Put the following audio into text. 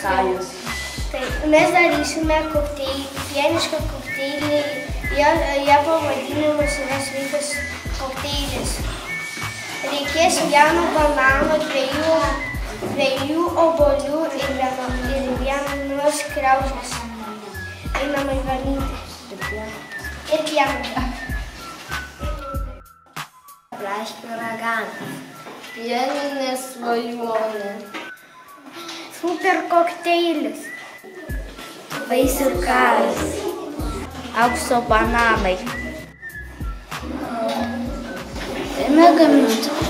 skajus. Tai mes darysime kokteilį, pienišką kokteilį, jo pavadinimas yra sveikas kokteilis. Reikės vieno banano, dviejų obuolių ir vienos kriaušės. Einamai gaminti. Ir pieno. Braškių raganas. Pieninė svajonė. Super kokteilis. Vaisių karas. Aukso bananai. Ėmė gaminti